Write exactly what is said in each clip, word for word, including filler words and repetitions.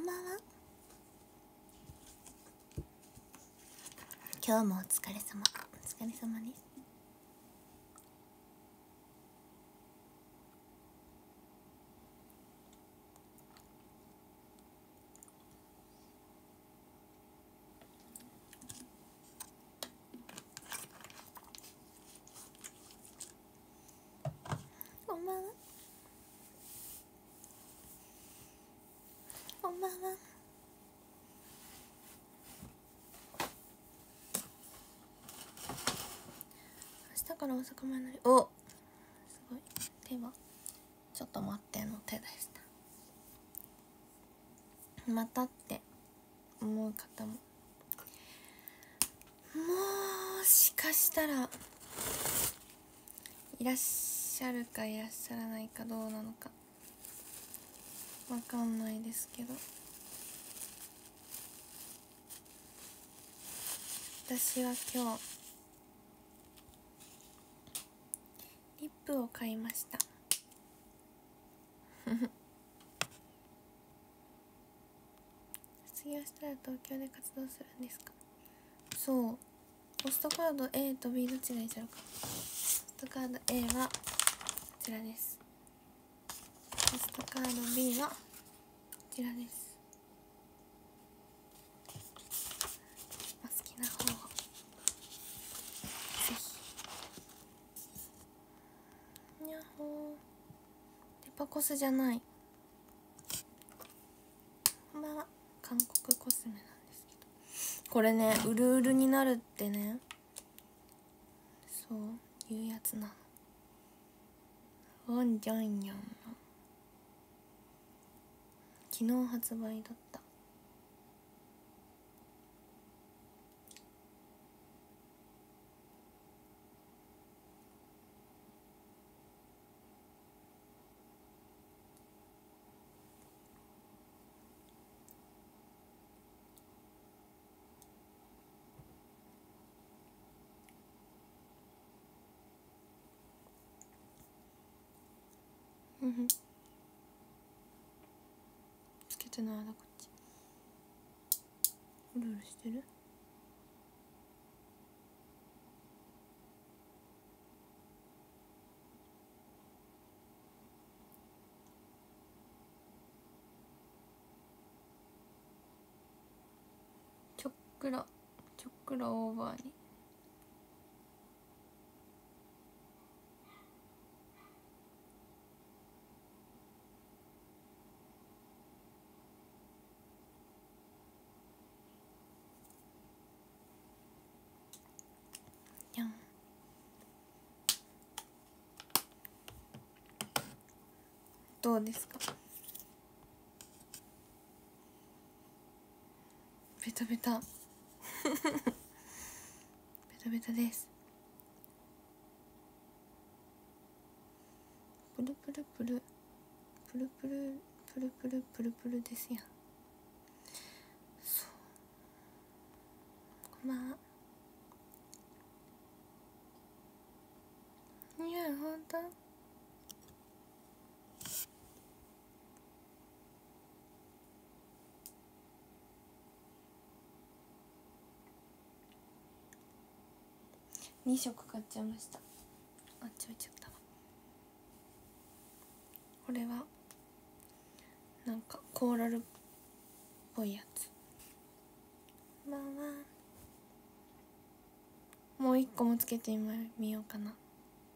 んばんは。今日もお疲れ様。お疲れ様です。こんばんは。こんばんは。明日から大阪前乗り。お、すごい。手はちょっと待っての手でした。またって思う方ももしかしたらいらっしゃるかいらっしゃらないかどうなのかわかんないですけど、私は今日リップを買いました。卒業したら東京で活動するんですか？そう、ポストカード A と B どっちがいいじゃろうか。ポストカード A はこちらです。ポストカード B はこちらです。お好きな方をぜひ。にゃほー。デパコスじゃない。こんばんは。韓国コスメなんですけど、これねうるうるになるってね、そういうやつなの。おんじゃんやん。昨日発売だった。うんつけてないな、こっち。うるうるしてる。ちょっくらちょっくらオーバーに。にゃん。どうですか？ベタベタベタベタです。プルプルプルプルプルプルプルプルプルですやん。そう、こんばんは。いやほんとにしょく買っちゃいました。あっち置いちゃったわ。これはなんかコーラルっぽいやつ。こんばんは。もう一個もつけてみようかな。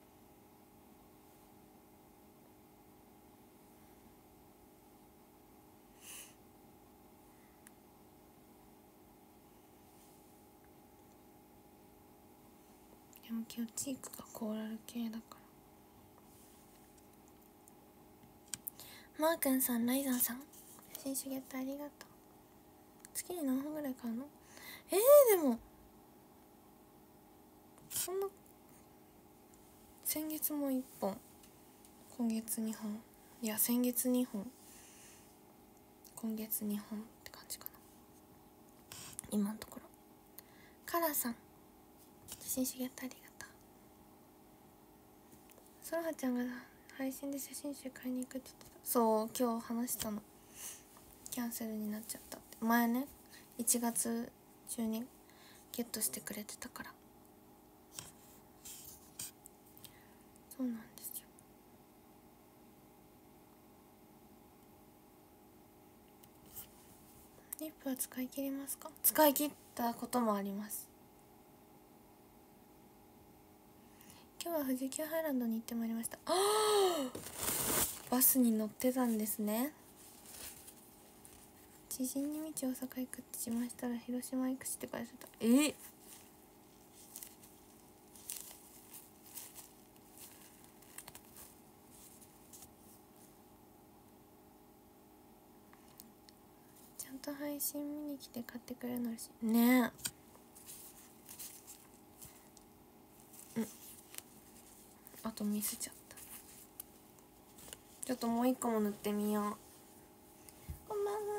でも今日チークがコーラル系だから。マーくんさん、ライザーさん、写真集ゲットありがとう。月に何本ぐらい買うの？えー、でもそんな、先月もいっぽん、今月にほん、いや先月にほん、今月にほんって感じかな今のところ。カラーさん、写真集ゲットありがとう。そらはちゃんが配信で写真集買いに行くって言ってた。そう、今日話したの。 キャンセルになっちゃったって。前ねいちがつ中にゲットしてくれてたから。そうなんですよ。リップは使い切りますか？使い切ったこともあります。今日は富士急ハイランドに行ってまいりました。あバスに乗ってたんですね。知人に道大阪行くって自慢したら広島行くしって返せた。えちゃんと配信見に来て買ってくれるの嬉しいね。うんあと見せちゃった。ちょっともう一個も塗ってみよう。こんばんは。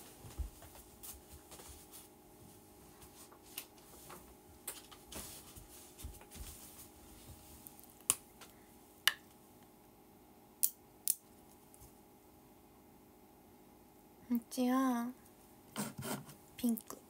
うちはピンク。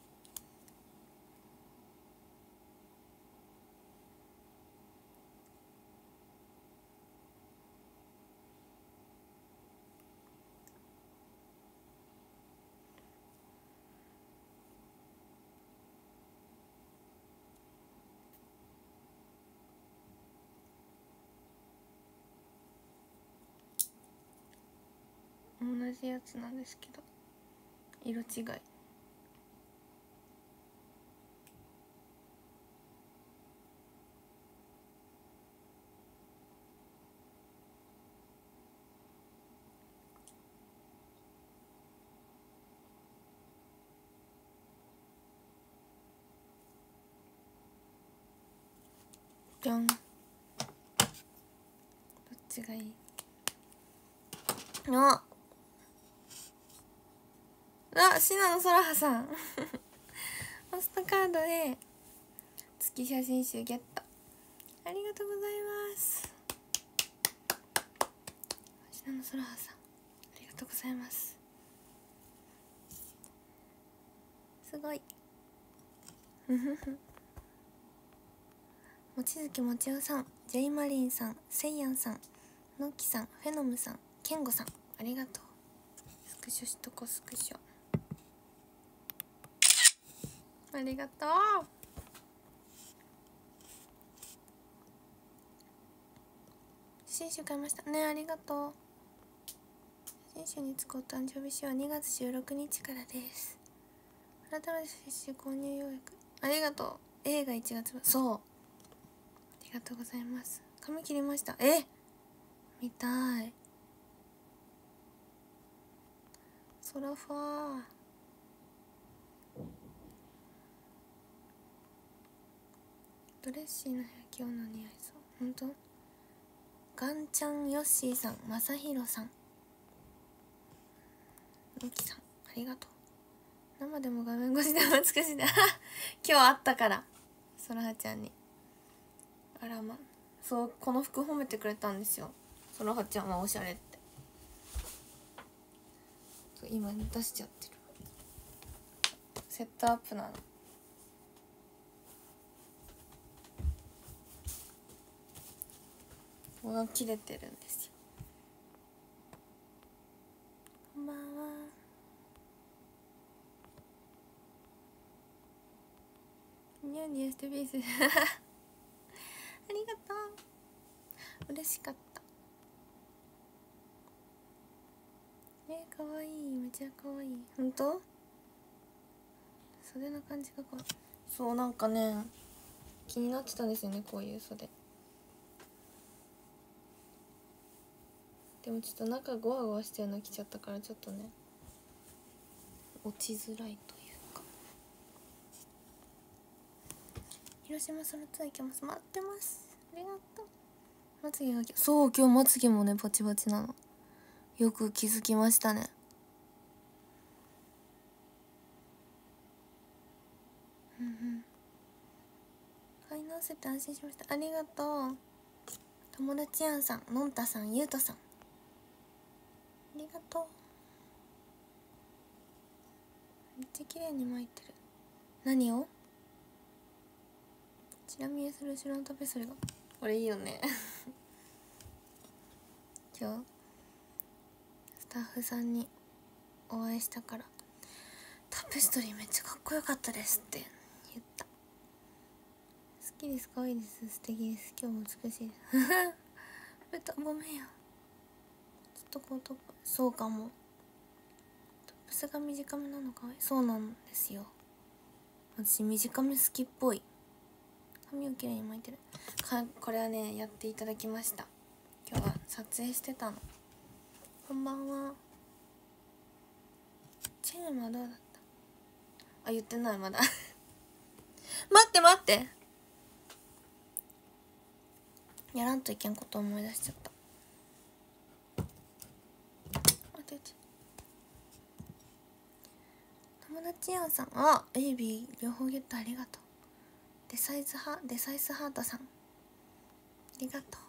同じやつなんですけど色違い。じゃん。どっちがいい？ああ、シナの空葉さんポストカードで月写真集ゲット。ありがとうございます。シナの空葉さんありがとうございます。すごい望月もちおさん、ジェイマリンさん、セイヤンさん、ノッキさん、フェノムさん、ケンゴさんありがとう。スクショしとこスクショ。ありがとう。写真集買いましたね。ありがとう。写真集につくお誕生日週はにがつじゅうろくにちからです。改めて写真集購入予約ありがとう。映画いちがつぶん、そうありがとうございます。髪切りました。え見たい。空ファードレッシーな部屋今日の似合いそう。ほんとガンちゃんヨッシーさん、まさひろさん、ロキさんありがとう。生でも画面越しでも美しいで今日会ったからそらはちゃんに。あらまそうこの服褒めてくれたんですよ。そらはちゃんはおしゃれって。今出しちゃってる。セットアップなの。ここが切れてるんですよ。こんばんは。ニヤニヤしてビースありがとう。嬉しかった。えー、かわいい。めちゃかわいい。ほんと袖の感じがかわいい。そうなんかね気になってたんですよねこういう袖。でもちょっと中ゴワゴワしてるの着ちゃったからちょっとね落ちづらいというか。広島ソロツアー行きます。待ってます。ありがとう。まつげがそう今日まつげもねパチパチなの。よく気づきましたね。うんうん買い直せて安心しました。ありがとう。友達やんさん、のんたさん、ゆうとさんありがとう。 ちゃ綺麗に巻いてる。何をチラ見えする後ろのタペストリーがこれいいよね今日スタッフさんにお会いしたからタペストリーめっちゃかっこよかったですって言った。好きです、可愛いです、素敵です、今日も美しいですベタごめんや、ずっとこうトップ、そうかも、トップスが短めなのかわいい。そうなんですよ、私短め好きっぽい。髪をきれいに巻いてるか。これはねやっていただきました。今日は撮影してたの。こんばんは。チームはどうだった？あ、言ってないまだ待って待って、やらんといけんこと思い出しちゃった。待ってて、友達やんさん、あ、エイビー両方ゲットありがとう。デサイズハデサイスハートさんありがとう。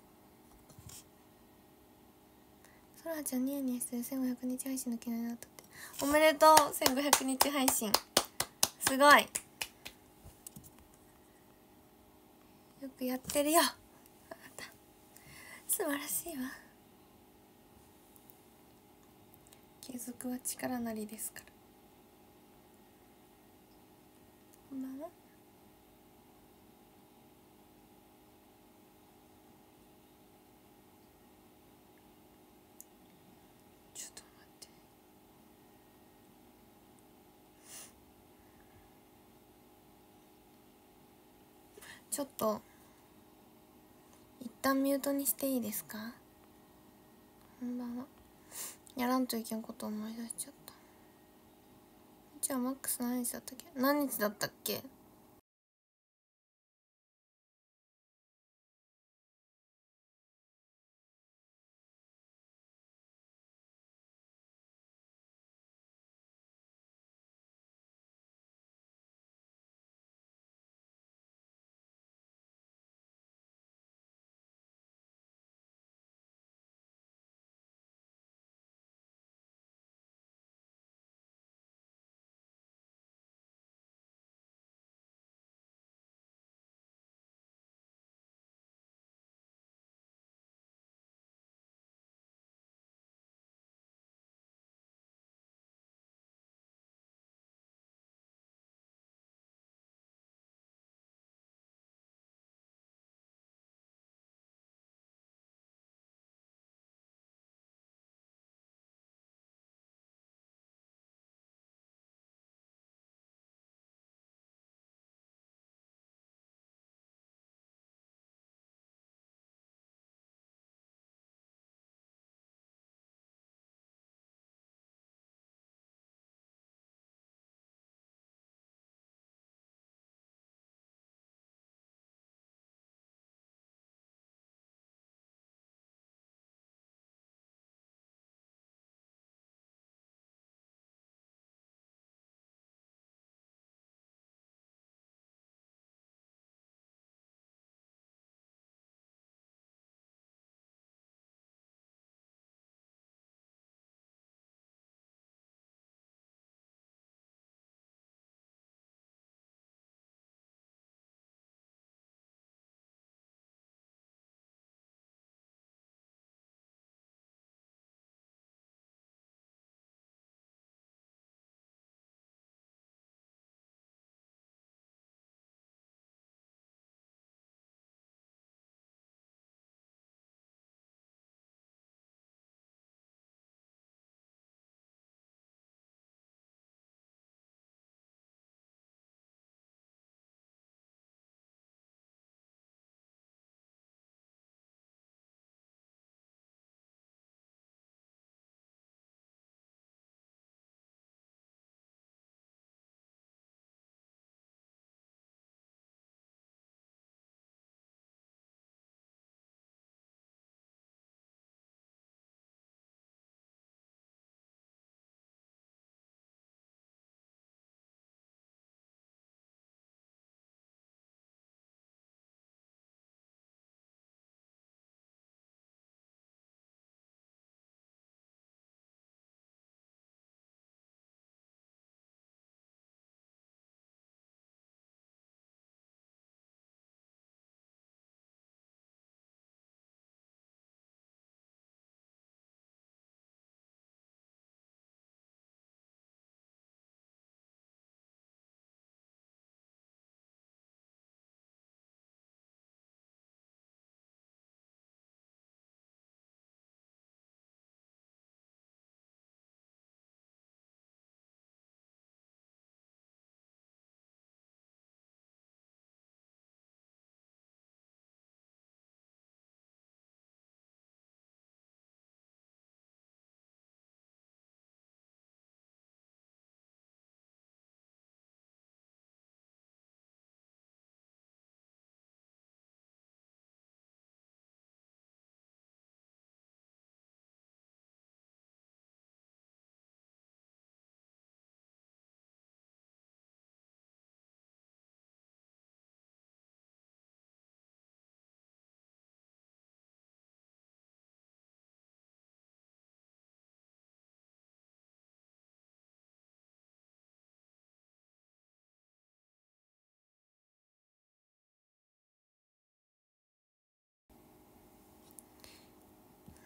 そらちゃんニヤニヤしてるせんごひゃくにち配信の記念だったって。おめでとう、せんごひゃくにち配信すごい、よくやってるよあなた、素晴らしいわ。継続は力なりですから。こんばんは。ちょっと待って、ちょっと一旦ミュートにしていいですか。こんばんは。やらんといけんこと思い出しちゃった。じゃあマックス何日だったっけ、何日だったっけ。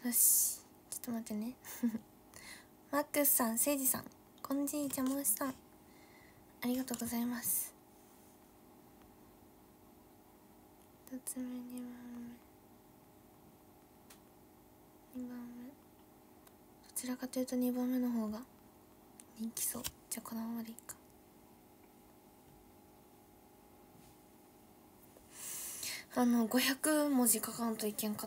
よし、ちょっと待ってねマックスさん、せいじさん、こんじいちゃもしさん、ありがとうございます。ひとつめ、にばんめ、にばんめ、どちらかというとにばんめの方が人気そう。じゃあこのままでいいか。あのごひゃくもじ書かんといけんかった。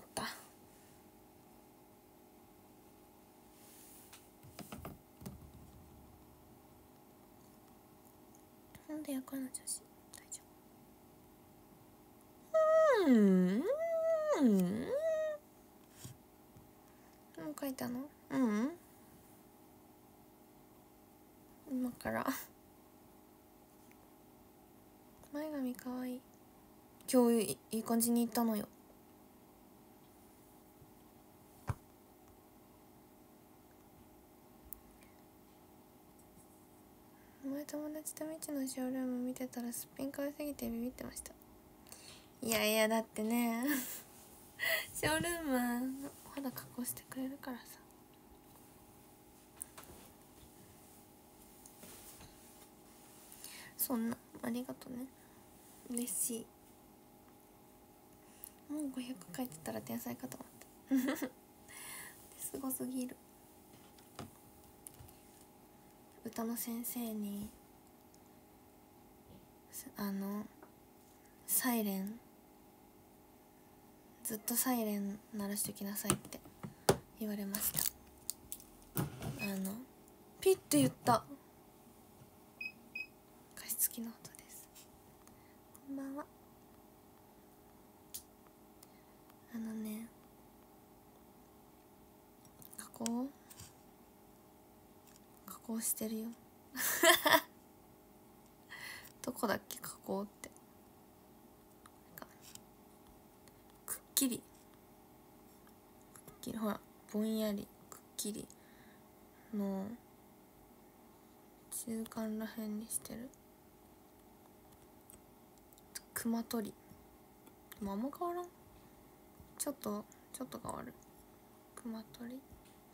なんでやこの調子。大丈夫。うんうんもう書いたの？うん、今から前髪かわいい。今日いい感じにいったのよ。前友達と未知のショールーム見てたらすっぴん買いすぎてビビってました。いやいやだってねショールームは肌加工してくれるからさ。そんなありがとね、嬉しい。もうごひゃく書いてたら天才かと思ったすごすぎる。歌の先生にあのサイレンずっとサイレン鳴らしときなさいって言われました。あのピッて言った。加湿器の音です。こんばんは。あのね、加工加工してるよどこだっけ、加工ってくっきりくっきりほら、ぼんやりくっきりの中間らへんにしてる。熊取りでもあんま変わらん。ちょっとちょっと変わる。熊取り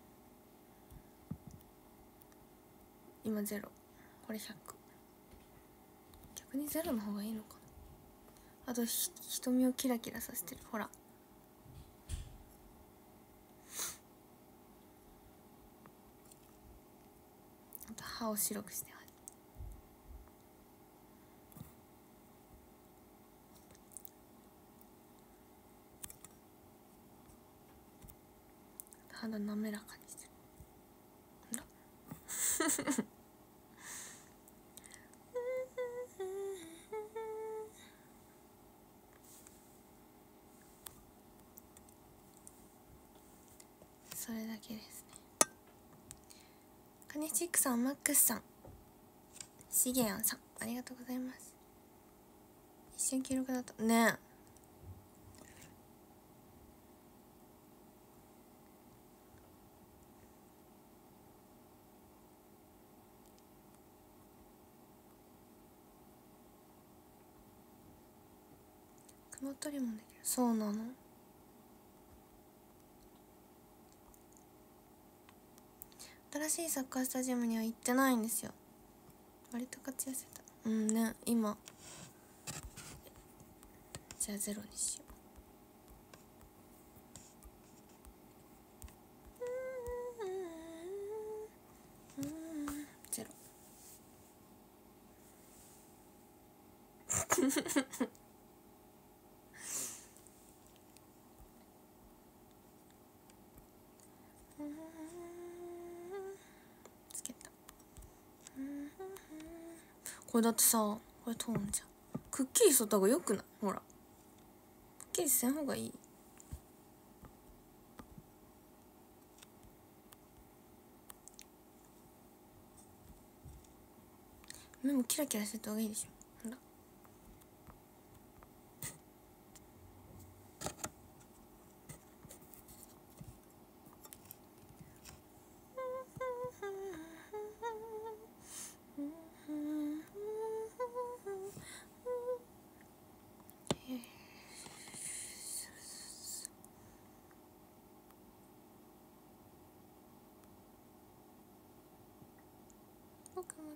今ゼロ、これひゃく。逆にゼロの方がいいのかな。あとひ瞳をキラキラさせてる。ほらあと歯を白くしてます。肌滑らかにしてる。ほらそれだけですね。カネチックさん、マックスさん、シゲアンさん、ありがとうございます。一瞬記録だったね。雲取りもできる。そうなの。新しいサッカースタジアムには行ってないんですよ。割と勝ち痩せた。うんね、今じゃあゼロにしよう。ゼロつけた。これだってさ、これトーンじゃん。くっきりしとった方がよくない？ほらくっきりせん方がいい。目もキラキラしてた方がいいでしょ。ほら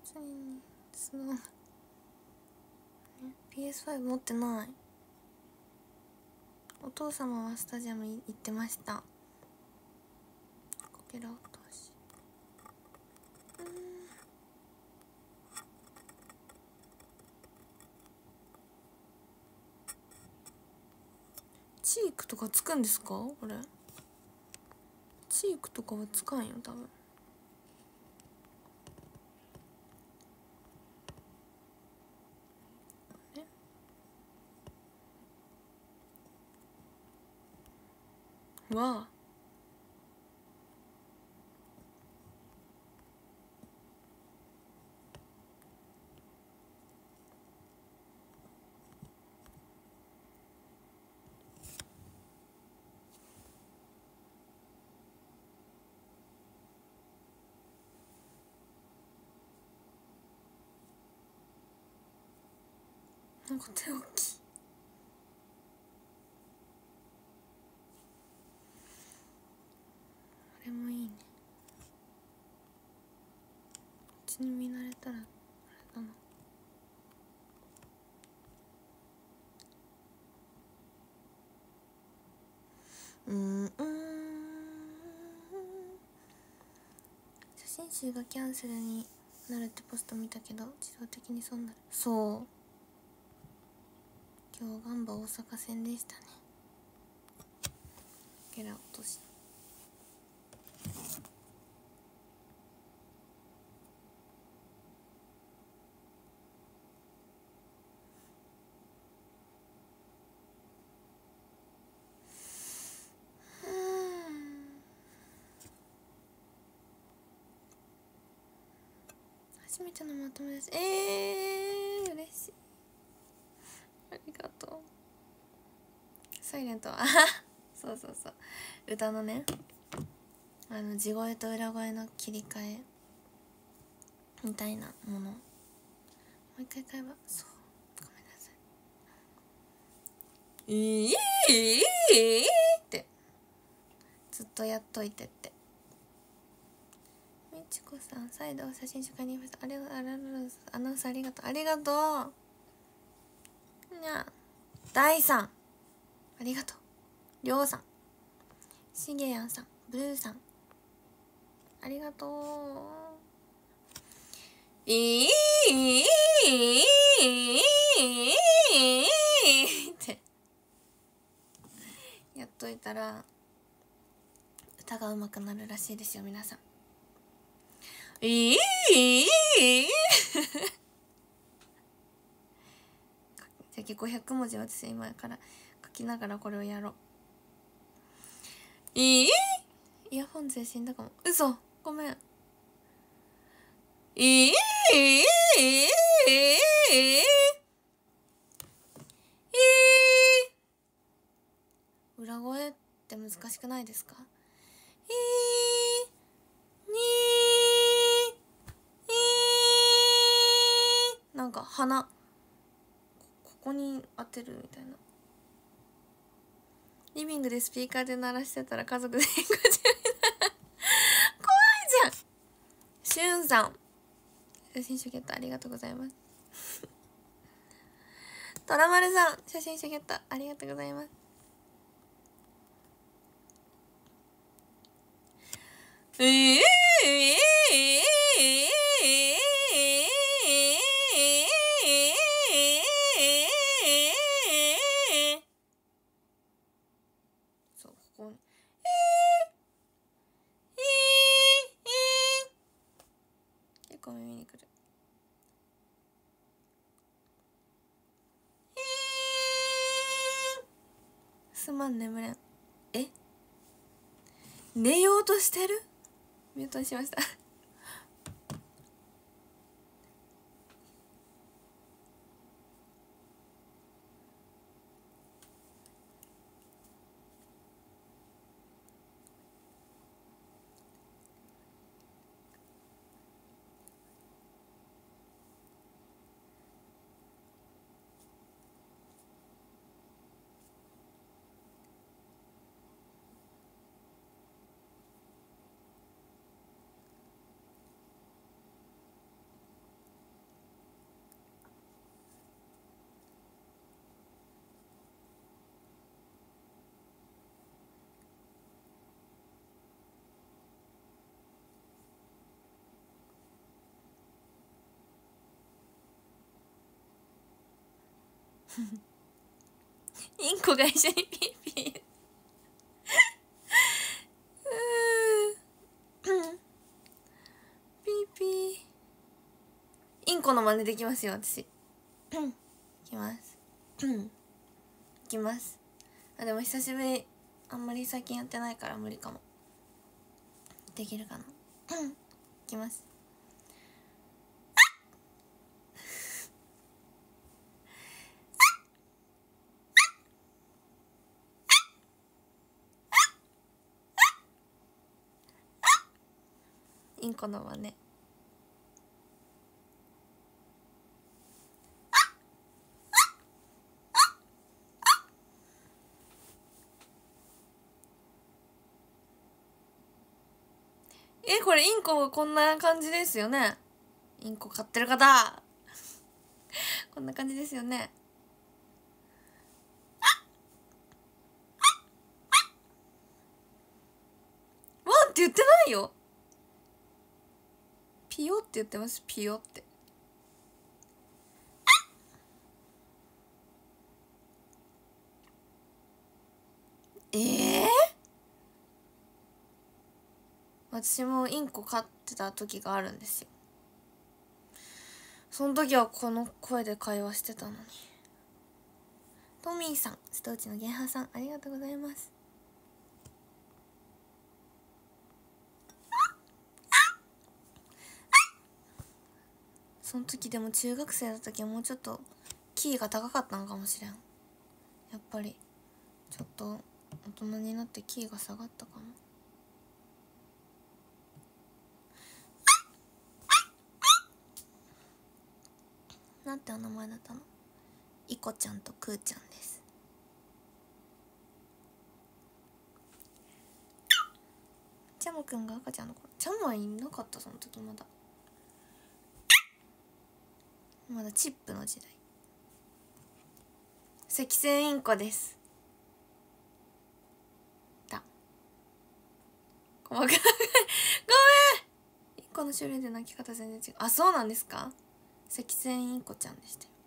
つにスノー ピーエスファイブ 持ってない。お父様はスタジアム行ってました。こけら落とし、うん、チークとかつくんですか？これチークとかはつかんよ多分。えわあ、なんか手大きい。あれもいいね。こっちに見慣れたらあれだな。うんうん、写真集がキャンセルになるってポスト見たけど自動的にそうなる。そう、今日ガンバ大阪戦でしたね。ゲラ落とし、初めてのまとめです。えー、嬉しい、ありがとう。サイレントはそうそうそう、歌のね、あの地声と裏声の切り替えみたいなもの、もう一回買えば、そう、ごめんなさい、いいってずっとやっといてって。みちこさん、再度写真集買いに行きました。ありがとう、ありがとう、アナウンスありがとう、ありがとう。にゃ、大さんありがとう、りょうさん、しげやんさん、ブルーさんありがとう。いいってやっといたら歌が上手くなるらしいですよ皆さん。いいじゃあごひゃくもじ私今から書きながらこれをやろう。いいイヤホン勢死んだかも。嘘、ごめん。いい裏声って難しくないですか？いーにーなんか鼻 こ, ここに当てるみたいな。リビングでスピーカーで鳴らしてたら家族で怖いじゃん。しゅんさん写真集ゲットありがとうございますとらまるさん写真集ゲットありがとうございます。えー、そうここに結構耳にくる。すまん眠れん。え寝ようとしてる？ミュートにしましたインコが一緒にピーピーうーんピーピー。インコの真似できますよ私。いきますいきます。あ、でも久しぶり、あんまり最近やってないから無理かも。できるかな。いきます。インコの真似。え、これインコこんな感じですよね。インコ飼ってる方こんな感じですよね。ワンって言ってないよ。ピヨって言ってます。ピヨって。えー、私もインコ飼ってた時があるんですよ。その時はこの声で会話してたのに。トミーさん、瀬戸内のゲンハさん、ありがとうございます。その時でも中学生の時はもうちょっとキーが高かったのかもしれん。やっぱりちょっと大人になってキーが下がったかも。なんてお名前だったの？イコちゃんとクーちゃんです。チャモくんが赤ちゃんの頃、チャモはいなかった。その時まだまだチップの時代。赤線インコです。だ細かいごめん。インコの種類で鳴き方全然違う。あ、そうなんですか。赤線インコちゃんでしたよ。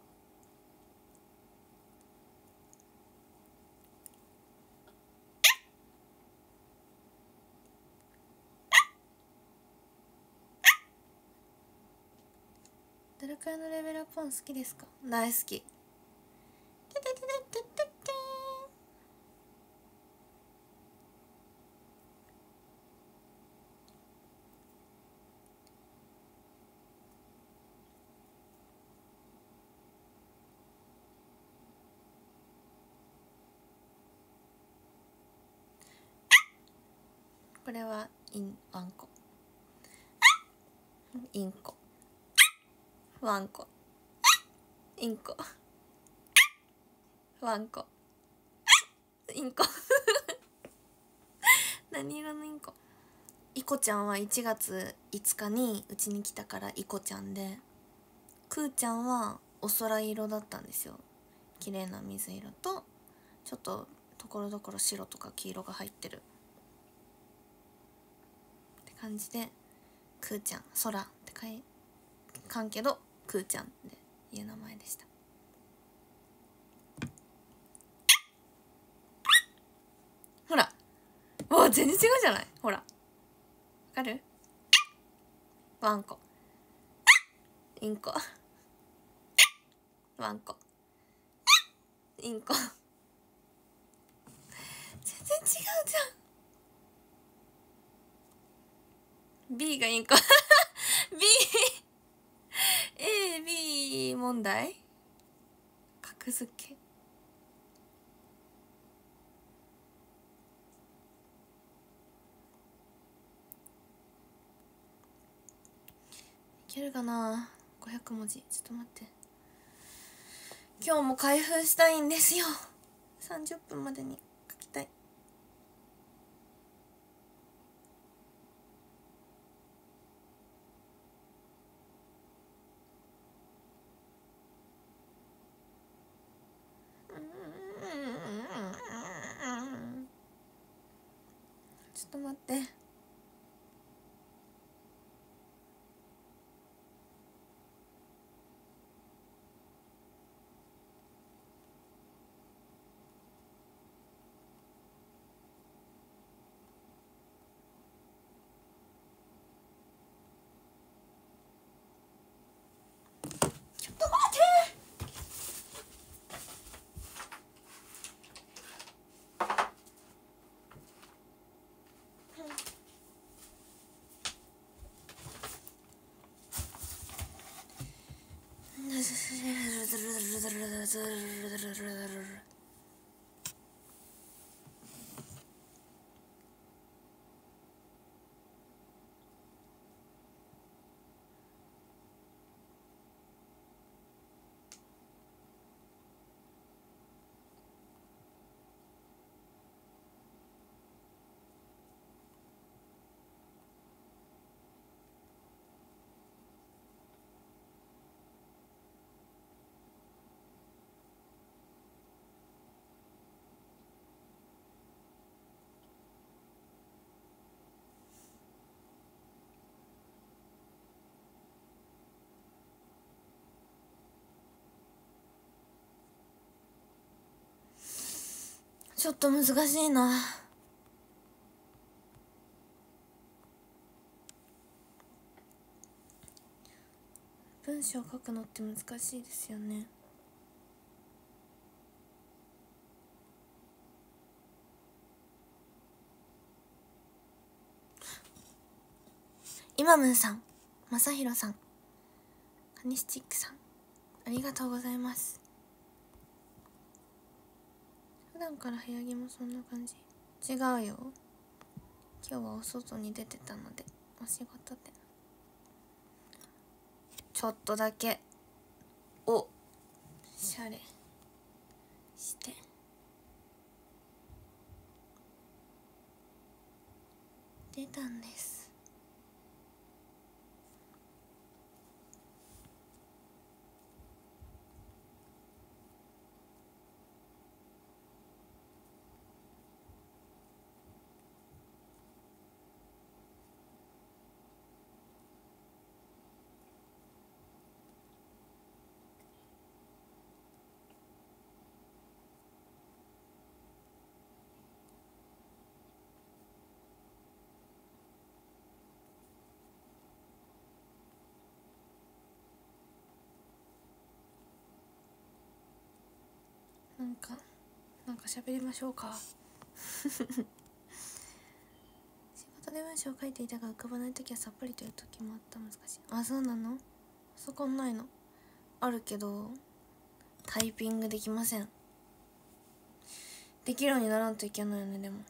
どれくらいのレベルアップ音好きですか？大好き。これはインワンコ、インコ、ワンコ、インコ、ワンコ、インコ何色のインコ？イコちゃんはいちがついつかにうちに来たからイコちゃんで、クーちゃんはお空色だったんですよ。綺麗な水色とちょっとところどころ白とか黄色が入ってるって感じで、クーちゃん、空って書いかんけどクーちゃんっていう名前でした。ほら、わ、全然違うじゃない。ほら、わかる？ワンコ、インコ、ワンコ、インコ全然違うじゃん。 B がインコB A B 問題格付け。いけるかな。ごひゃくもじ。ちょっと待って、今日も開封したいんですよ。さんじゅっぷんまでに書きたい。ちょっと待って、 ズルルルルルルルル。ちょっと難しいな。文章書くのって難しいですよね。イマムンさん、まさひろさん、カニスチックさん、ありがとうございます。普段から部屋着もそんな感じ？違うよ、今日はお外に出てたのでお仕事でちょっとだけおしゃれして出たんです。なんかなんか喋りましょうか。仕事で文章を書いていたが浮かばない時はさっぱりという時もあった。難しい。あ、そうなの？パソコンないの？あるけどタイピングできません。できるようにならんといけないよね。でも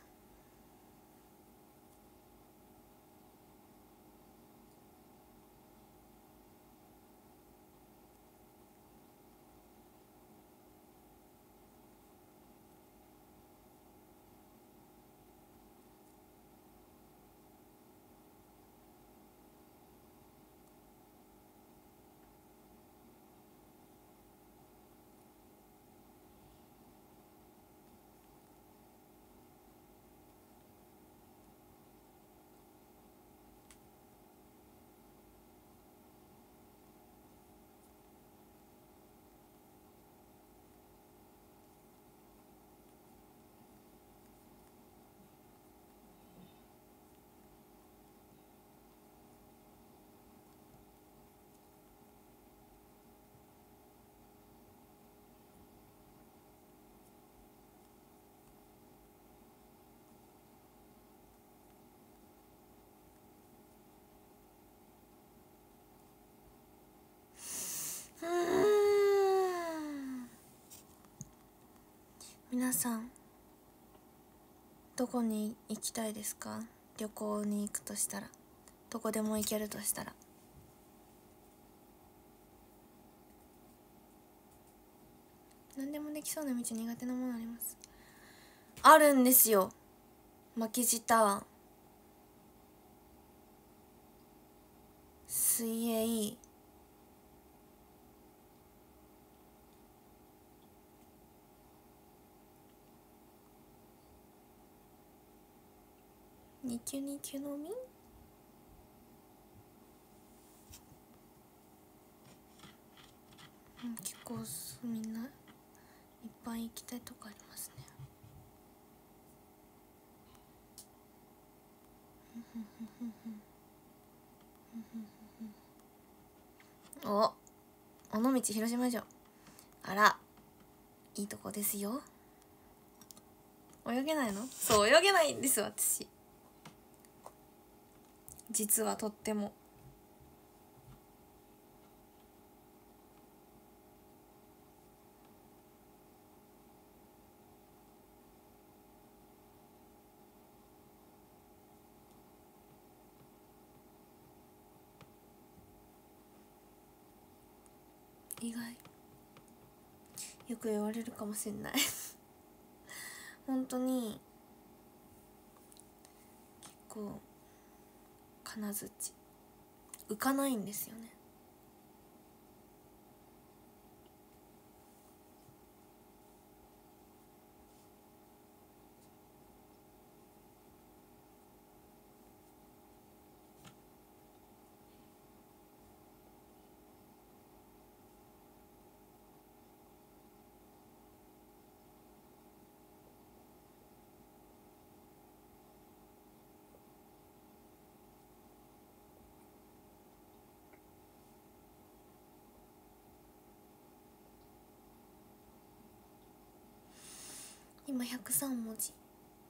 うーん皆さんどこに行きたいですか？旅行に行くとしたら、どこでも行けるとしたら。何でもできそうな道、苦手なものあります？あるんですよ。巻き舌、水泳、ニキュニキュのみ、うん、結構みんないっぱい行きたいとこありますね。お、尾道広島城、あらいいとこですよ。泳げないの？そう、泳げないんです私、実はとっても。 意外よく言われるかもしれない本当に結構金槌浮かないんですよね。今ひゃくさんもじ。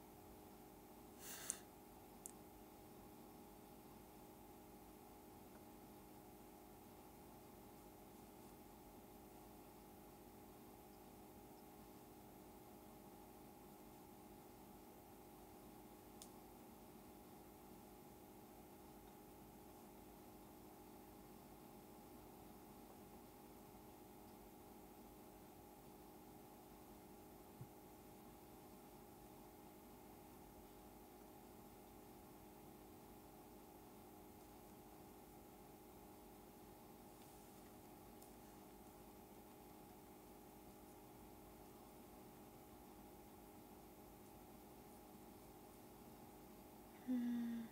うん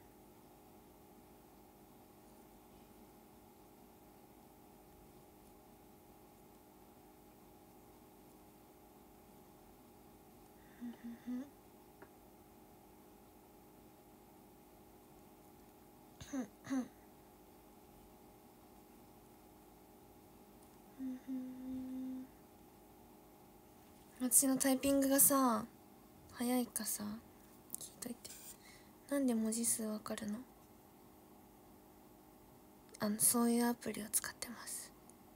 私のタイピングがさ早いかさ聞いといて。なんで文字数わかるの？あのそういうアプリを使ってます。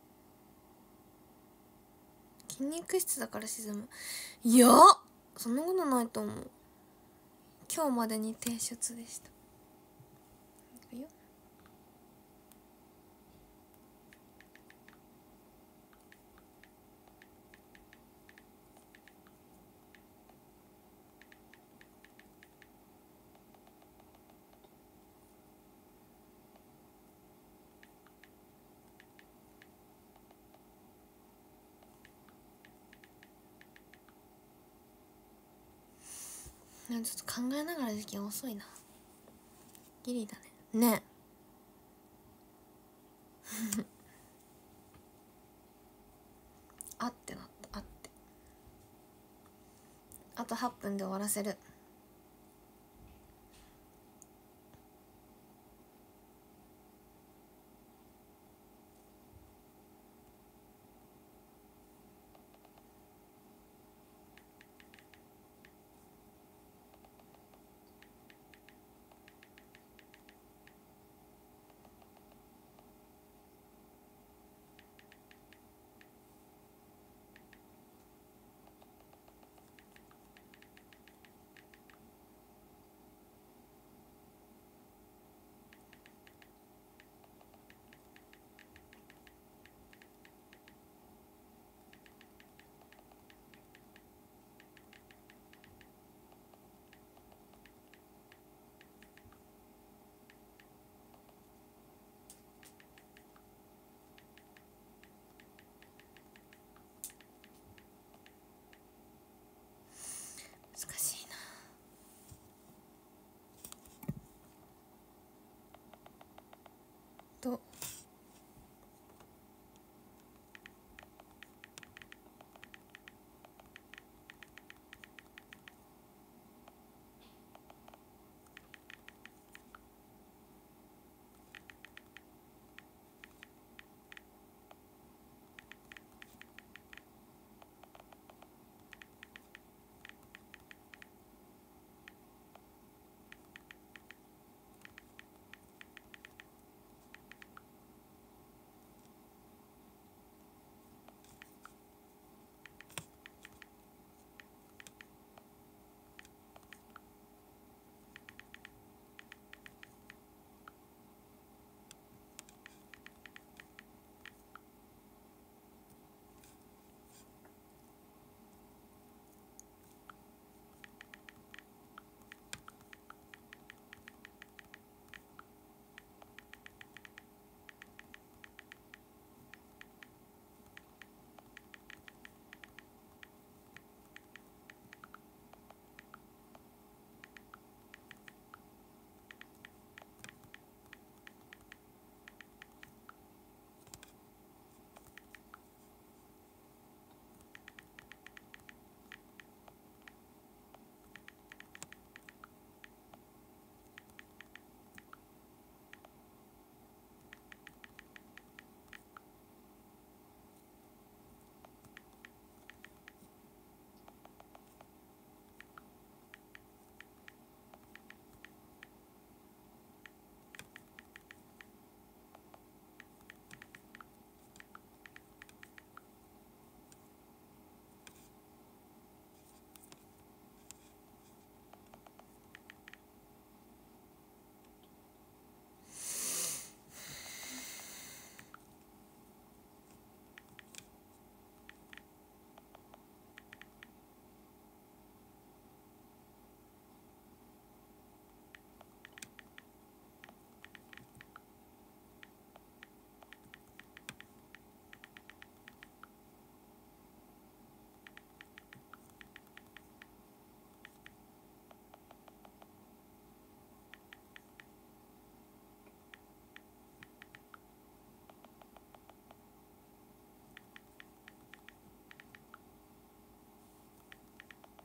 筋肉質だから沈む。いやそんなことないと思う。今日までに提出でした。いくよ。ちょっと考えながら時期遅いな。ギリだね。ねあってなった。あってあとはっぷんで終わらせる。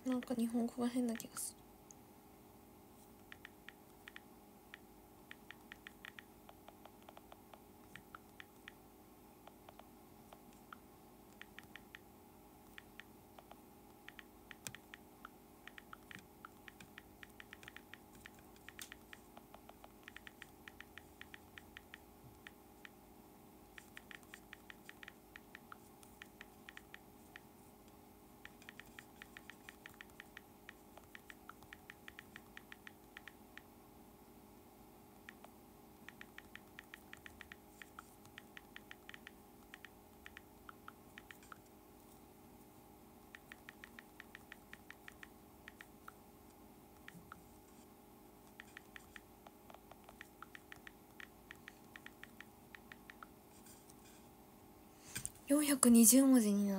なんか日本語が変な気がする。よんひゃくにじゅう文字になった。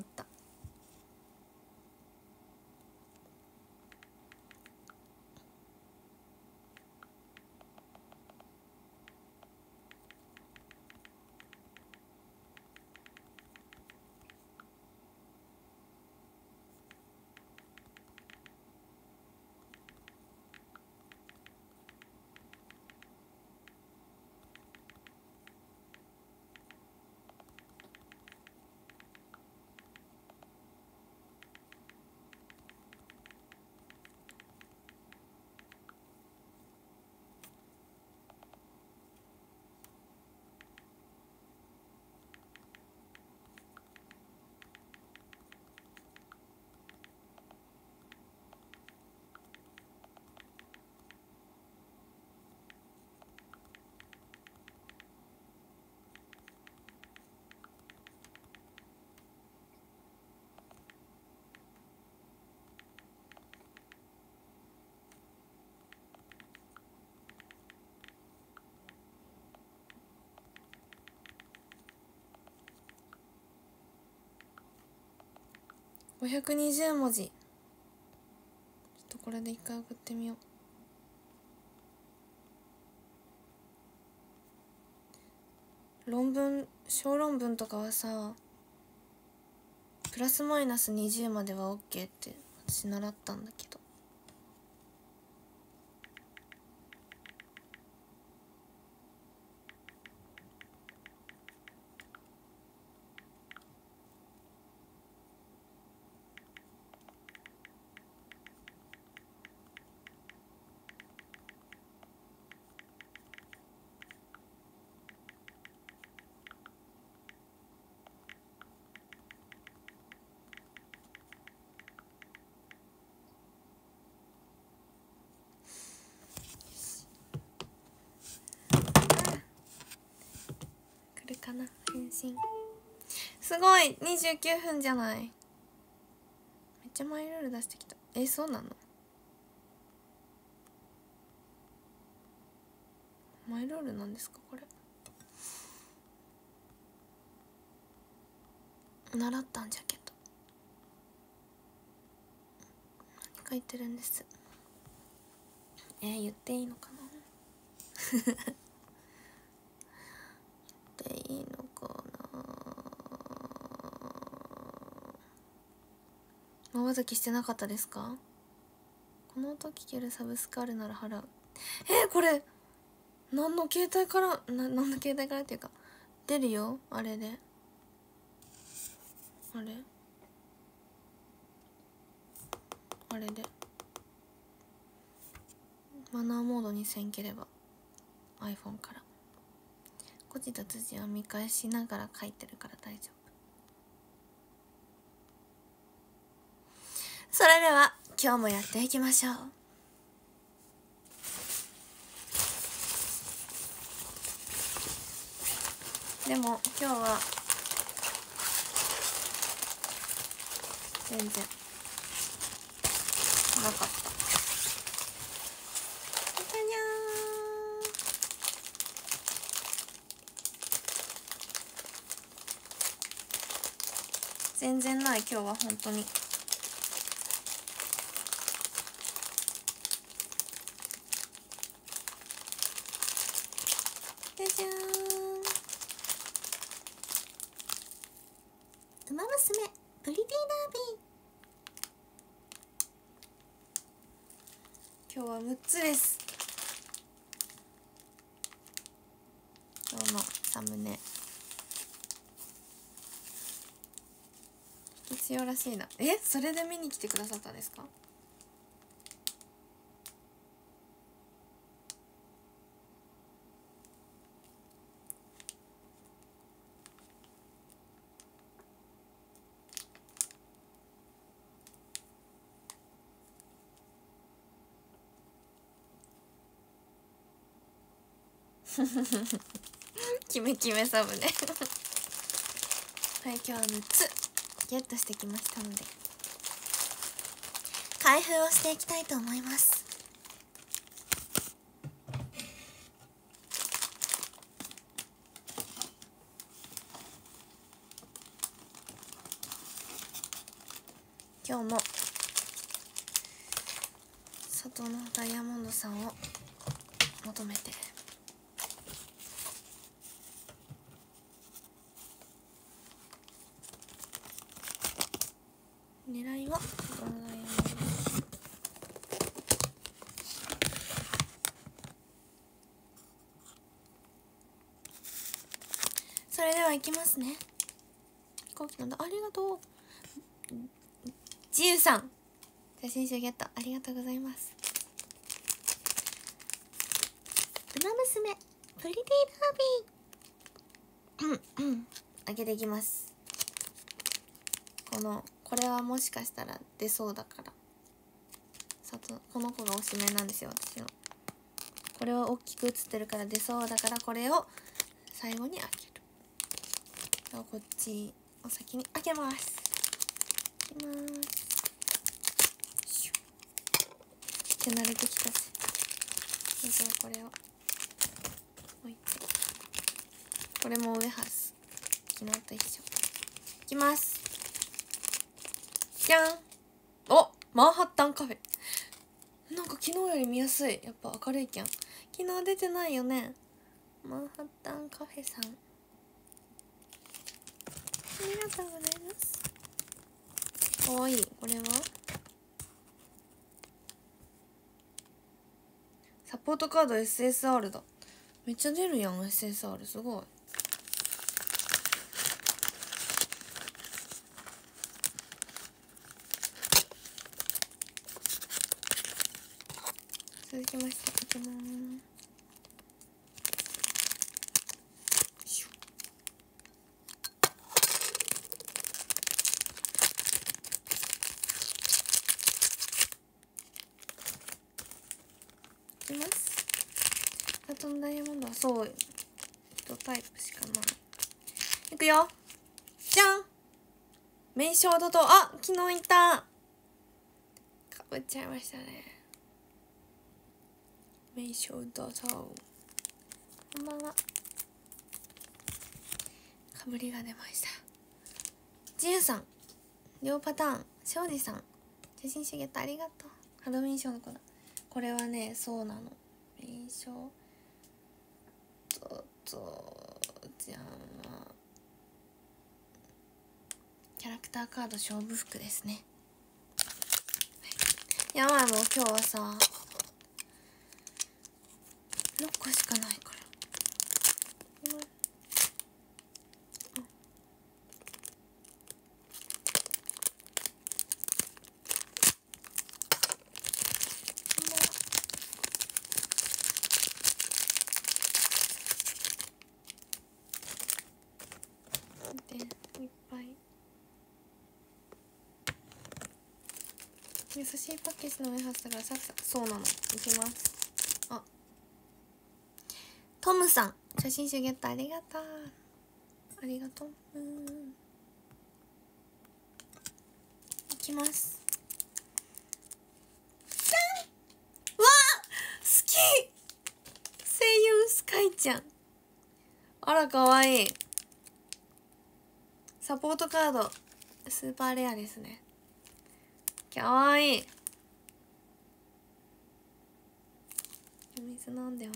ごひゃくにじゅう文字。ちょっとこれで一回送ってみよう。論文、小論文とかはさ、プラスマイナスにじゅうまでは OK って私習ったんだけど。来るかな返信。すごいにじゅうきゅうふんじゃない。めっちゃマイルール出してきた。え、そうなの？マイルールなんですかこれ。習ったんじゃけど何書いてるんです。えー、言っていいのかな言っていいのかな。まばたきしてなかったですか？この音聞けるサブスクあるなら払う。えー、これ何の携帯からな何の携帯からっていうか出るよ。あれであれあれでマナーモードにせんければ iPhone から誤字脱字は見返しながら書いてるから大丈夫。それでは今日もやっていきましょう。でも今日は全然なかった。全然ない今日は本当に。じゃじゃーん。ウマ娘プリティダービ今日はむっつです。今日のサムネ必要らしいな。え、それで見に来てくださったんですか？キメキメサムネはい、今日はむっつゲットしてきましたので開封をしていきたいと思います。今日も里のダイヤモンドさんを求めて狙いは里のダイヤモンド。それではいきますね。飛行機なんだ、ありがとう。自由さん写真集ゲットありがとうございます。ウマ娘プリティダービーうんうん開けていきます。このこれはもしかしたら出そうだからさとこの子がおしめなんですよ、私の。これは大きく写ってるから出そうだから、これを最後に開ける。こっちを先に開けます。開けます。手慣れてきたぜ。まずはこれを置いて、これもウエハース昨日と一緒。いきます。じゃん。お、マンハッタンカフェ。なんか昨日より見やすい。やっぱ明るいきゃん。昨日出てないよね。マンハッタンカフェさん、ありがとうございます。かわいい。これはサポートカード エスエスアール だ。めっちゃ出るやん エスエスアール。 すごい。続きまして開けます。いきます。ハートのダイヤモンドはそういちタイプしかない。いくよ。じゃん。メイショードと、あ、昨日いた。かぶっちゃいましたね。メイショードと、こんばんは。かぶりが出ました。自由さん、両パターン、庄司さん、写真集ゲットありがとう。ハロウィンショーの子だ。これはね、そうなの。メイショードと、じゃあキャラクターカード勝負服ですね。やばい、もう今日はさろっこしかないから。でいっぱい優しいパッケージのウエハースだからサクサク。そうなの。いきます。あ、トムさん写真集ゲットありがとう。ありがとう。うん、いきます。じゃん。わあ、好き。声優スカイちゃん。あらかわいい。サポートカードスーパーレアですね。かわいい。お水飲んでます。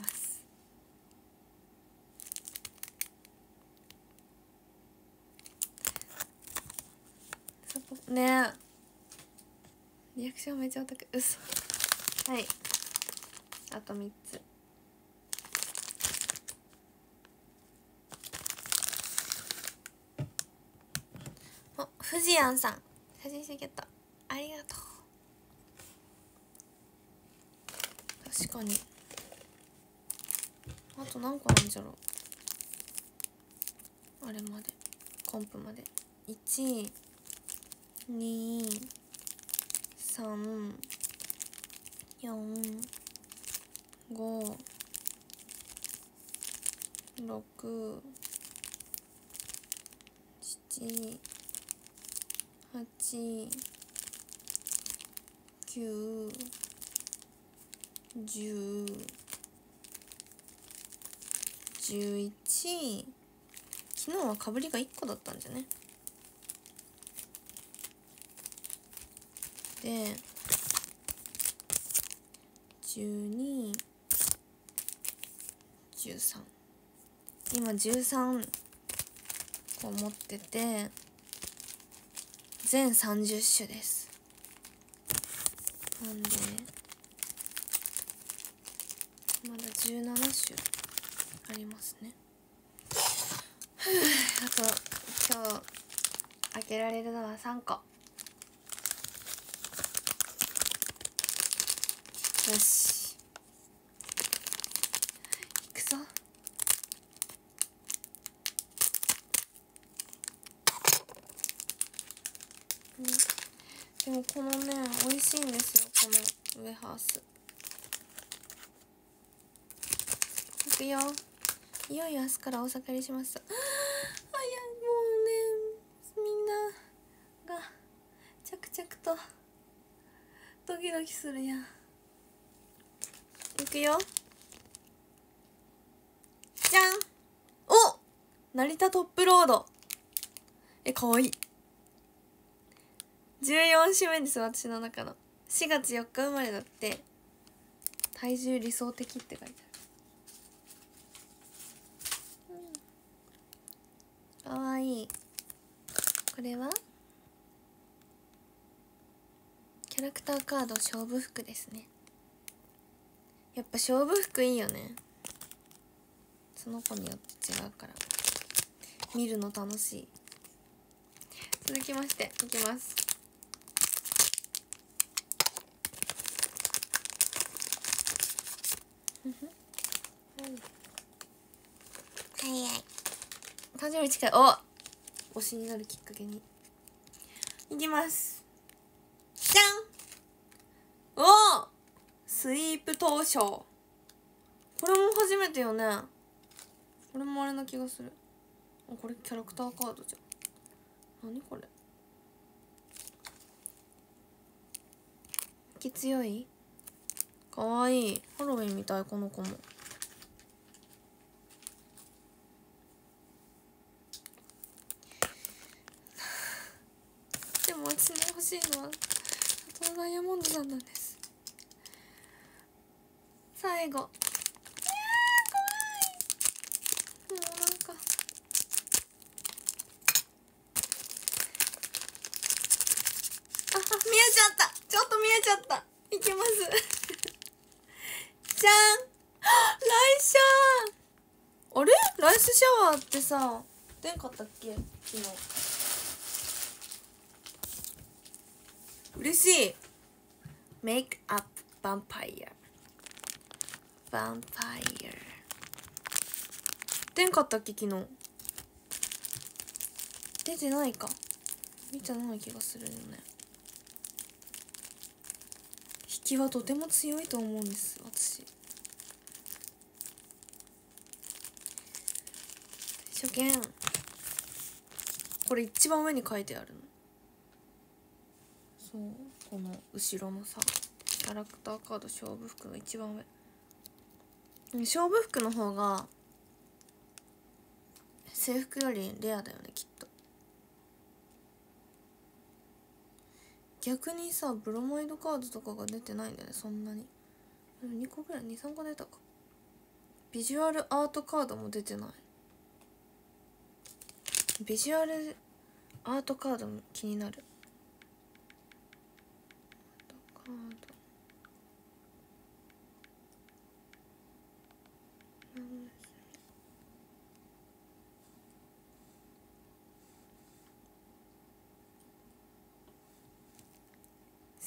サポねえ、リアクションめっちゃお得。うそ。はい、 あとみっつ。お、ふじやんさん写真してゲットありがとう。確かにあと何個なんじゃろう、あれまでコンプまで。いち、に、さん、よん、ご、ろく、しち、はち、きゅう、じゅう、じゅういち。昨日はかぶりがいっこだったんじゃね。でじゅうに、じゅうさん、今じゅうさんこ持ってて全さんじゅっ種です。なんでまだじゅうなな種ありますね。ふう、あと今日開けられるのはさんこ。よしいくぞ。うん、でもこのね美味しいんですよ、このウエハース。いくよ。いよいよ明日から大阪入りしました。あ、いやもうね、みんなが着々とドキドキするやん。いくよ。じゃん。お、成田トップロード。え、かわいい。じゅうよん種目です、私の中の。しがつよっか生まれだって。体重理想的って書いてある。かわいい。これはキャラクターカード勝負服ですね。やっぱ勝負服いいよね。その子によって違うから見るの楽しい。続きましていきます。はいはい、誕生日近い。お、推しになるきっかけにいきます。じゃん。お、スイープ東証。これも初めてよね。これもあれな気がする。あ、これキャラクターカードじゃん。何これ。気強い。かわいい。ハロウィンみたい、この子も。でも私の欲しいのはあとダイヤモンドさんなんです。最後、いやー怖い。もうなんかあ、見えちゃった。ちょっと見えちゃった。いきますじゃん。ライシャー。あれ、ライスシャワーってさ出んかったっけ昨日。嬉しい。メイクアップヴァンパイアヴァンパイア出んかったっけ昨日。出てないか、見てない気がするよね。引きはとても強いと思うんです私。初見、これ一番上に書いてあるの。そう、この後ろのさキャラクターカード勝負服の一番上。勝負服の方が制服よりレアだよねきっと。逆にさブロマイドカードとかが出てないんだよね、そんなに。にこぐらい、にさんこ出たか。ビジュアルアートカードも出てない。ビジュアルアートカードも気になる。アートカード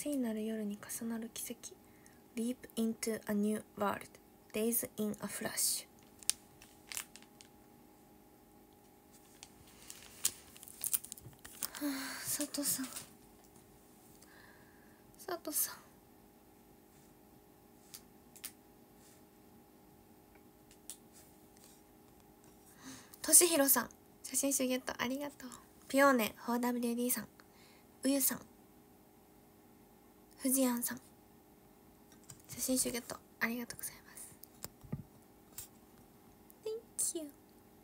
聖なる夜に重なる奇跡 Leap into a new world Days in a flash。 はあ、佐藤さん佐藤さんとしひろさん写真集ゲットありがとう。ピオーネ フォーダブリューディー さん、うゆさん、ふじやんさん写真集ゲットありがとうございます。 Thank you。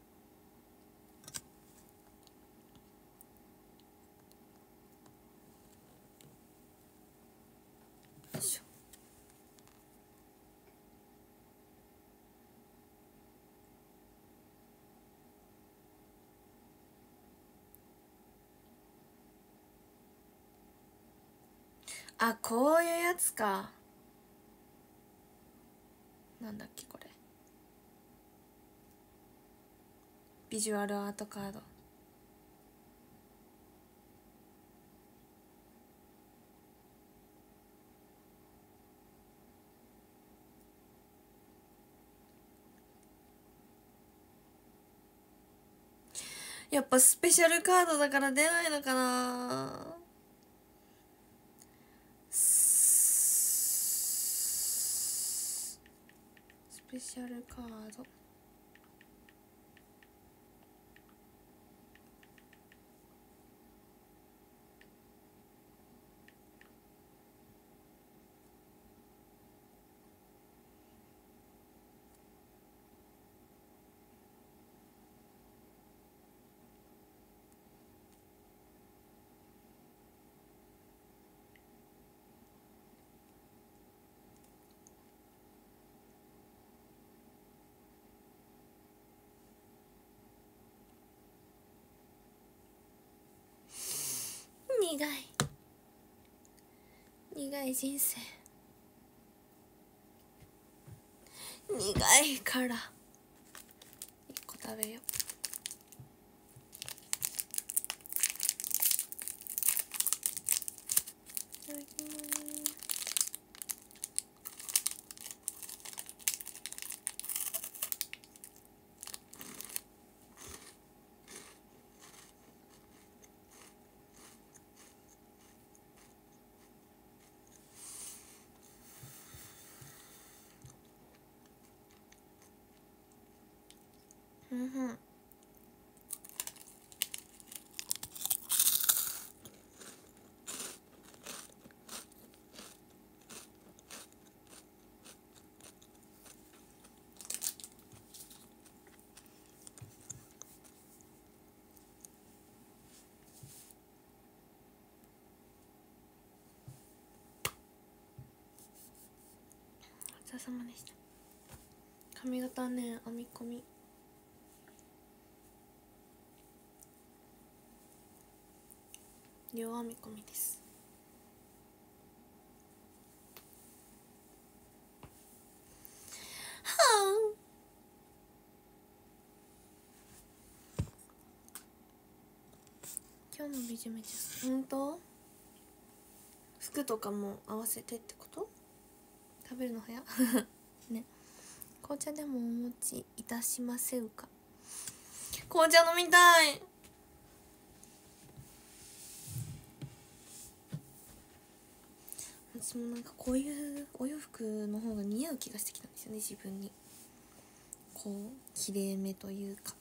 よいしょ。あ、こういうやつか。なんだっけこれ、ビジュアルアートカード。やっぱスペシャルカードだから出ないのかな。スペシャルカード苦い苦い人生苦いから一個食べよう。いただきます。うんふん。お疲れ様でした。髪型はね、編み込み両編み込みです。はあ、今日のビジュめちゃほんと。服とかも合わせてってこと？食べるの早ね。紅茶でもお持ちいたしませうか。紅茶飲みたい。私もなんかこういうお洋服の方が似合う気がしてきたんですよね、自分に。こうきれいめというか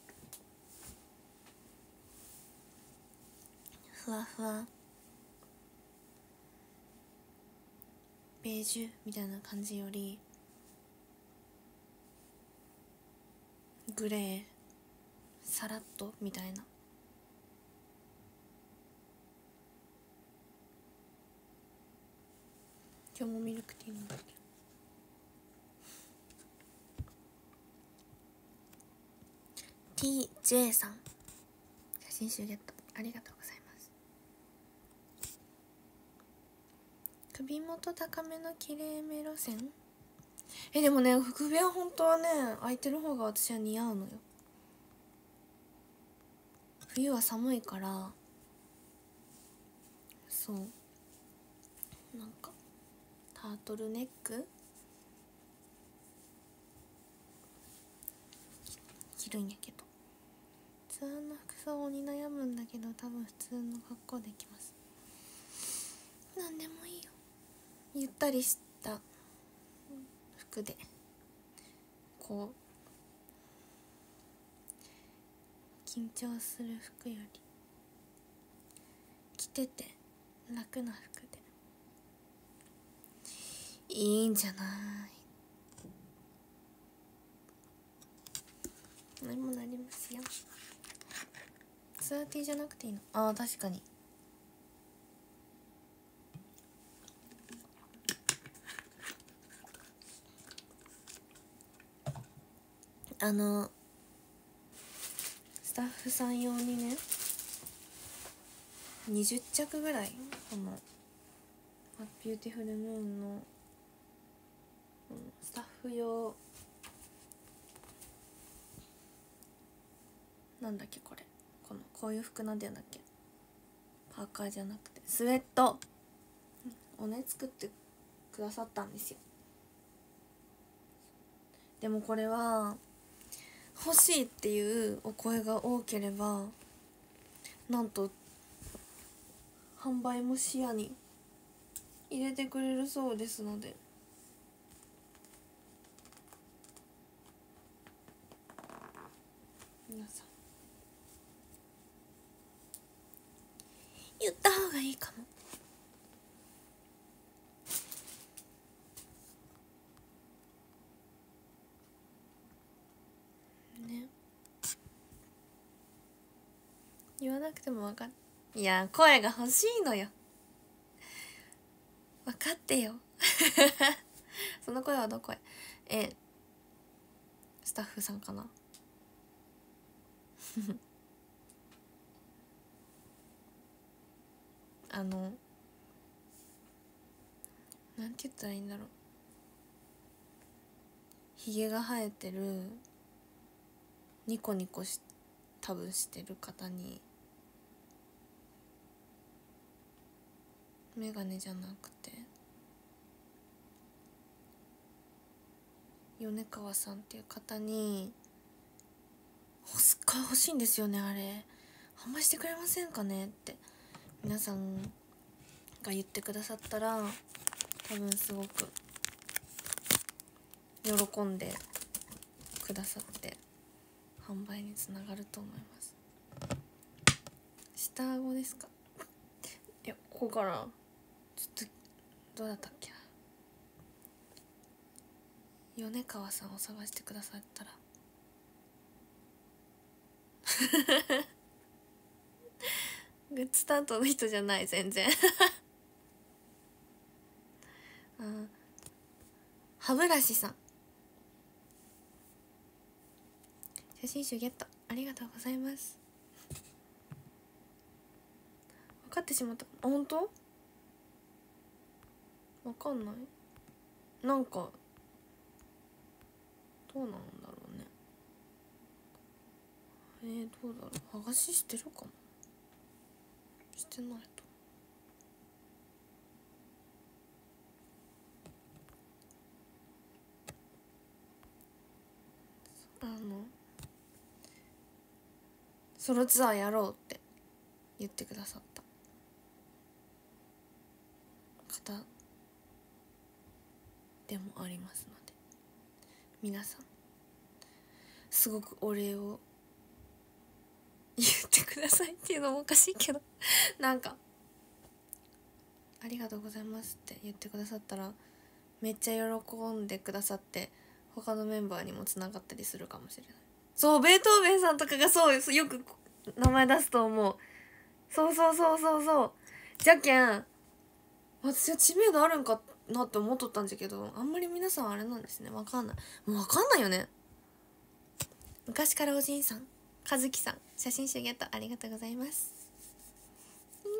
ふわふわベージュみたいな感じよりグレーさらっとみたいな。今日もミルクティー飲んだけど。ティージェー さん写真集ゲットありがとうございます。首元高めのきれいめ路線。えでもね、首は本当はね開いてる方が私は似合うのよ。冬は寒いからそうなんかトルネック着るんやけど、ツアーの服装に悩むんだけど、多分普通の格好できます。なんでもいいよ、ゆったりした服で、こう緊張する服より着てて楽な服でいいんじゃない。何もなりますよ。ツアー T じゃなくていいの？ああ、確かに。あのスタッフさん用にね、にじゅっちゃくぐらいこのビューティフルムーンのスタッフ用なんだっけこれ、このこういう服なんていうんだっけ、パーカーじゃなくてスウェットをね作ってくださったんですよ。でもこれは欲しいっていうお声が多ければ、なんと販売も視野に入れてくれるそうですので、皆さん言った方がいいかも。ね、言わなくても分かる。いや、声が欲しいのよ、分かってよその声はどこへ。えスタッフさんかなあのなんて言ったらいいんだろう、ひげが生えてるニコニコし多分してる方に、メガネじゃなくて米川さんっていう方に、すっごい欲しいんですよね、あれ販売してくれませんかねって皆さんが言ってくださったら、多分すごく喜んでくださって販売につながると思います。下顎ですか？いや、ここからちょっとどうだったっけな、米川さんを探してくださったらグッズ担当の人じゃない、全然あ、歯ブラシさん、写真集ゲットありがとうございます。分かってしまった。あ、本当？分かんない、なんかどうなんだろうね。えー、どうだろう、剥がししてるかな、してないと。あのソロツアーやろうって言ってくださった方でもありますので、皆さんすごくお礼を言ってくださいっていうのもおかしいけどなんかありがとうございますって言ってくださったら、めっちゃ喜んでくださって他のメンバーにもつながったりするかもしれない。そう、ベートーベンさんとかがそうよく名前出すと思う。そうそうそうそうそう、じゃけん私は知名度あるんかなって思っとったんじゃけど、あんまり皆さんあれなんですね、わかんない。もうわかんないよね。昔からおじいさん、和樹さん、写真集ゲットありがとうございます。あ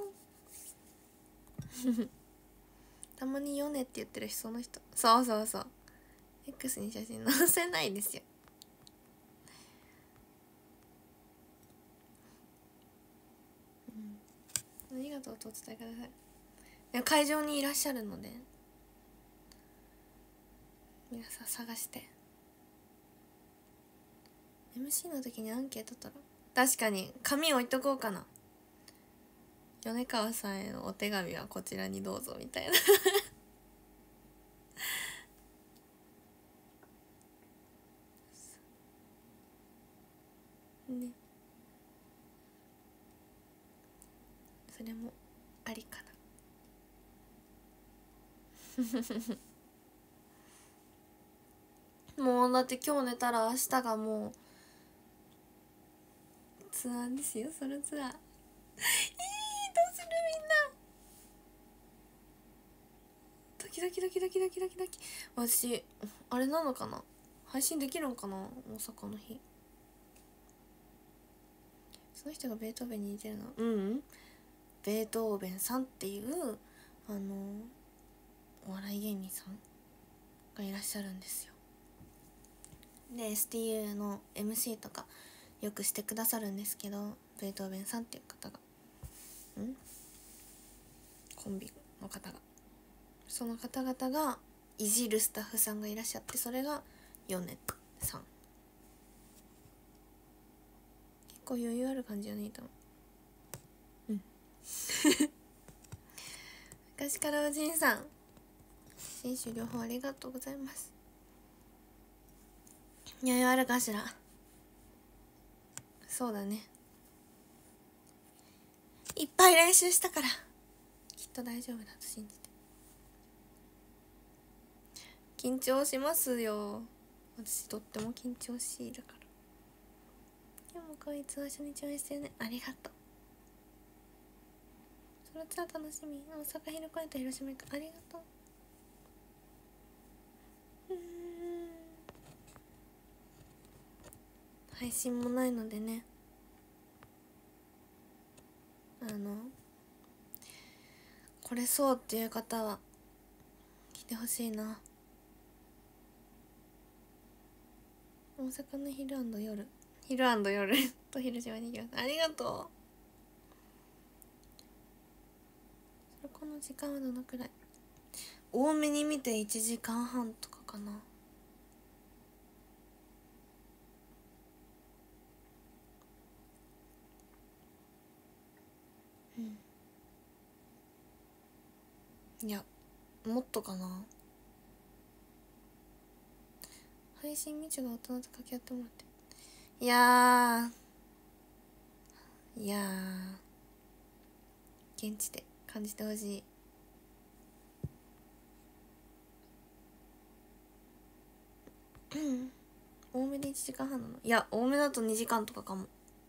りがとうたまにヨネって言ってるし、その人、そうそうそう、 X に写真載せないですよ。うん、ありがとうとお伝えください。会場にいらっしゃるので皆さん探して。 エムシー の時にアンケート取ろう。確かに紙置いとこうかな。米川さんへのお手紙はこちらにどうぞみたいなね、それもありかなもうだって今日寝たら明日がもうツアーですよ。ソロツアーえー、どうするみんな。ドキドキドキドキドキドキドキ。私あれなのかな、配信できるのかな、大阪の日。その人がベートーベンに似てるの。うん、うん、ベートーベンさんっていうあのお笑い芸人さんがいらっしゃるんですよ。で エスティーユー の エムシー とかよくしてくださるんですけど、ベートーベンさんっていう方がんコンビの方が、その方々がいじるスタッフさんがいらっしゃって、それがヨネさん。結構余裕ある感じよね、多分。うん昔からおじいさん選手両方ありがとうございます。余裕あるかしら。そうだね、いっぱい練習したからきっと大丈夫だと信じて。緊張しますよ、私とっても緊張しいだから。今日もこいつは初日応援してるね、ありがとう。そのツアー楽しみ。大阪昼公演と広島行く、ありがとう。うーん、配信もないのでね、あの来れそうっていう方は来てほしいな。大阪の昼夜昼夜と広島に行きます。ありがとう。この時間はどのくらい？多めに見ていちじかんはんとかかな。うん、いやもっとかな。配信みちが大人と掛け合ってもらって、いやーいやー現地で感じてほしい。多めでいちじかんはんなの？いや多めだとにじかんとかかも。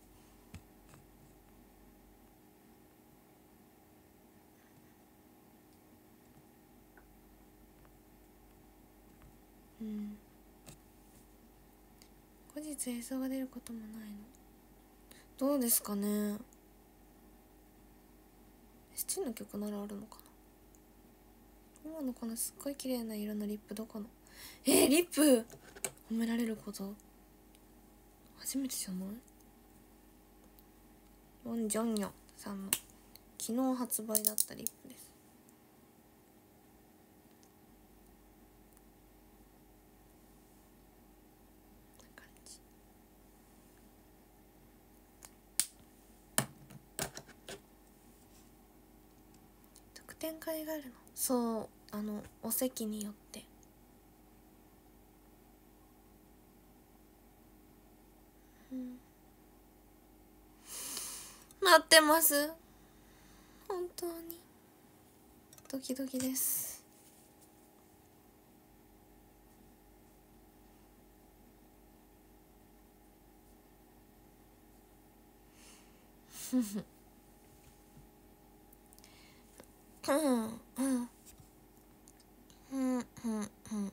うん、後日映像が出ることもないの？どうですかね。エスティーの曲ならあるのかな。今のこのすっごい綺麗な色のリップどこの？えー、リップ褒められること初めてじゃない？ヨンジョンヨンさんの昨日発売だったリップです。特典会があるの？そう、あのお席によってうん、待ってます。本当にドキドキですふふうんうんうんうんうん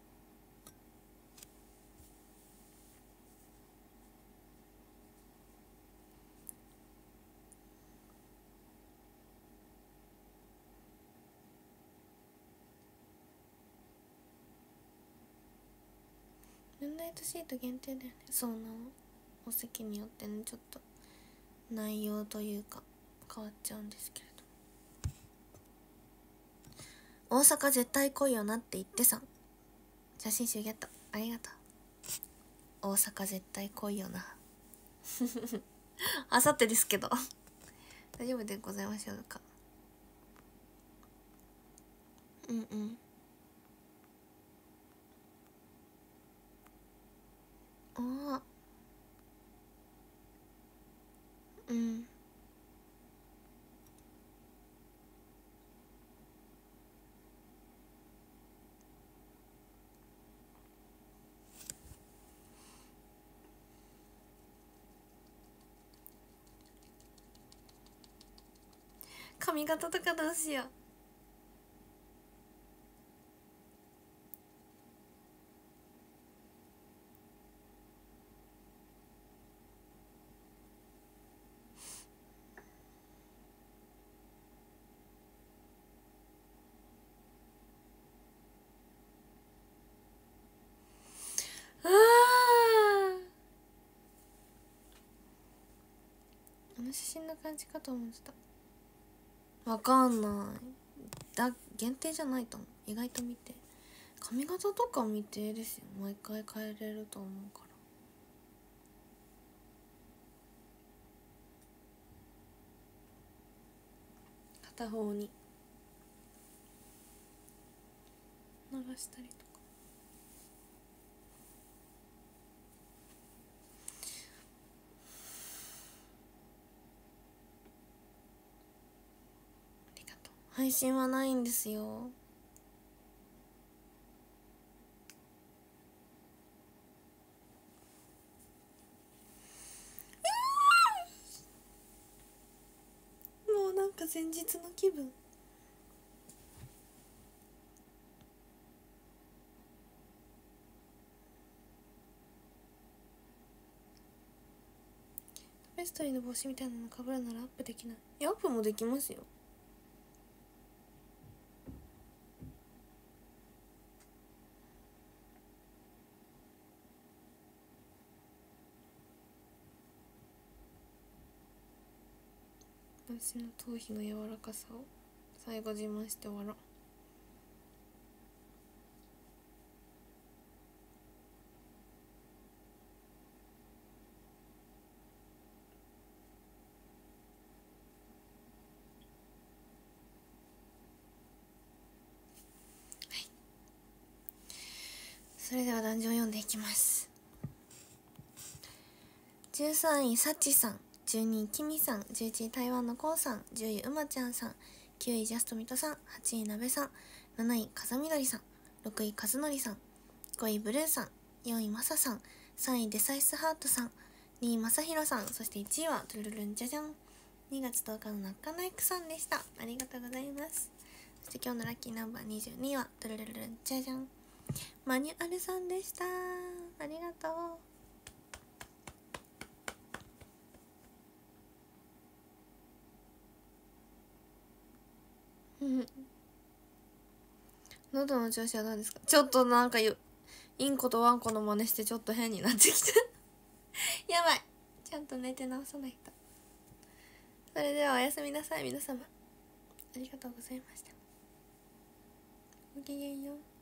ムーンライトシート限定だよね。そうなの。お席によってねちょっと内容というか変わっちゃうんですけれど、大阪絶対来いよなって言ってさん写真集ゲットありがとう。大阪絶対来いよなあさってですけど大丈夫でございましょうか。うんうん。ああうん。髪型とかどうしよう。ああの写真の感じかと思ってた。わかんないだ、限定じゃないと思う。意外と見て髪型とか見てですよ。毎回変えれると思うから。片方に流したりとか。ありがとう。配信はないんですよ。もうなんか前日の気分。タペストリーの帽子みたいなのかぶるならアップできない？いやアップもできますよ。私の頭皮の柔らかさを最後自慢して終わろう。それでは壇上読んでいきます。じゅうさんいさちさん、じゅうにいきみさん、じゅういちい台湾のこうさん、じゅういうまちゃんさん、きゅういジャストミトさん、はちいなべさん、なない風みどりさん、ろくいかずのりさん、ごいブルーさん、よんいまささん、さんいデサイスハートさん、にいまさひろさん、そしていちいはトゥルルルンじゃじゃん、にがつとおかのナッカナイクさんでした。ありがとうございます。そして今日のラッキーナンバーにじゅうにはトゥルルルルンじゃじゃん、マニュアルさんでした。ありがとう。うん喉の調子はどうですか？ちょっとなんかインコとワンコの真似してちょっと変になってきたやばい、ちゃんと寝て直さないと。それではおやすみなさい皆様。ありがとうございました。ごきげんよう。